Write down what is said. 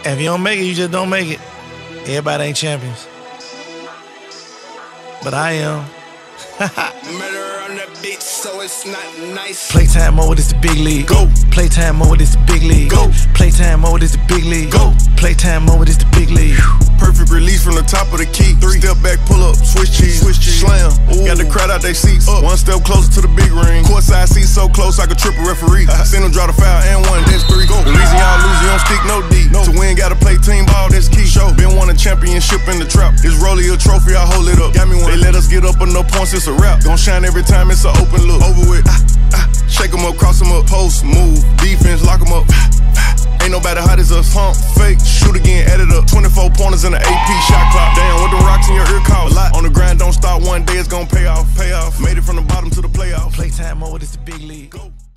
If you don't make it, you just don't make it. Everybody ain't champions. But I am. Murder on the beat, so it's not nice. Playtime mode is the big league. Go. Playtime mode is the big league. Go. Playtime mode is the big league. Go. Playtime mode is the big league. Perfect release from the top of the key. 3 step back, pull up, switch cheese, slam. Ooh. Got the crowd out they seats. Up. 1 step closer to the big ring. Courtside seats so close I could trip a referee. Seen them draw the foul and 1, that's 3. Go. The reason y'all lose, you don't stick no deep. No. To win, gotta play team ball, that's key. Show. Been won a championship in the trap. This Rollie a trophy, I hold it up. Got me one. They let us get up enough points, it's a wrap. Gon' shine every time, it's an open look. Over with. Shake them up, cross them up, post, move, defense, lock them up. Ain't nobody hot as us. Pump, fake, shoot again, add it up. 24 pointers in the AP shot clock. Damn, with them rocks in your ear call. A lot on the grind, don't stop. One day it's gonna pay off. Made it from the bottom to the playoffs. Playtime mode is the big league. Go.